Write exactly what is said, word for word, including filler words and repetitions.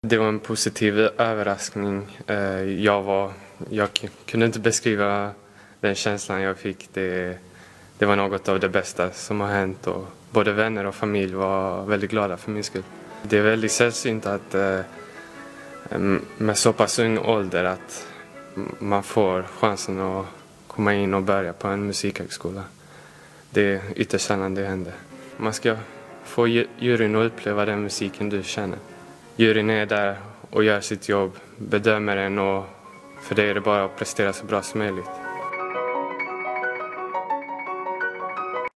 Det var en positiv överraskning. Jag, var, jag kunde inte beskriva den känslan jag fick. Det, det var något av det bästa som har hänt. Och både vänner och familj var väldigt glada för min skull. Det är väldigt sällsynt att med så pass ung ålder att man får chansen att komma in och börja på en musikhögskola. Det är ytterst sällan det händer. Man ska få juryn att uppleva den musiken du känner. Juryn är där och gör sitt jobb, bedömer den, och för det är det bara att prestera så bra som möjligt.